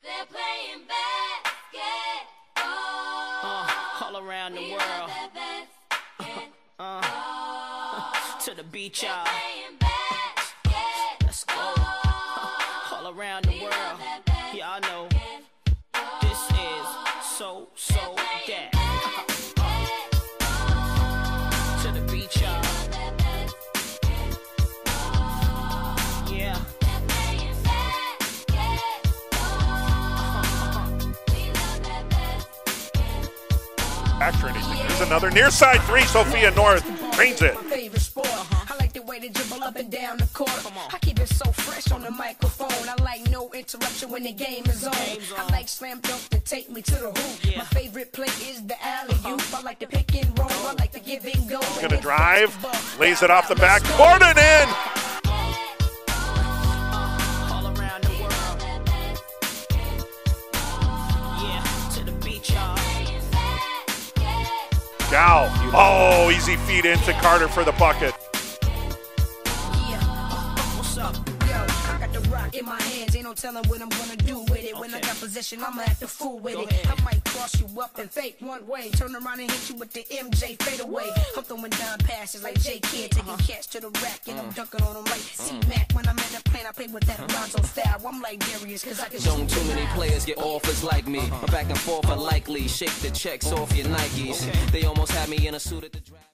They're playing basketball all around the world. To the beach, y'all. Let's go. All around the world. Y'all know this is so that. To the beach, y'all. Yeah. There's another near side three. Sophia North drains it. I like the way they dribble up and down the court. I keep it so fresh on the microphone. I like no interruption when the game is on. I like slam dunk to take me to the hoop. My favorite play is the alley-oop. I like the pick and roll. I like the give and go. He's gonna drive, lays it off the backboard and in. All around the world. Yeah, to the beach, y'all. Gal. Oh, easy feed into Carter for the bucket. What's up? Yo, I got the rock in my hands. Ain't no telling what I'm gonna do with it. When I got possession, I'ma act a fool with it. I might cross you up and fake one way. Turn around and hit you with the MJ fadeaway. I'm throwing down passes like J Kidd, taking catch to the rack, and I'm dunking on them like C-Mac. When I'm in the plane, I play with that Lonzo style. I'm like Darius, cause I can Don't too many players get offers like me. My back and forth are likely. Shake the checks off your Nikes. They almost had me in a suit at the draft.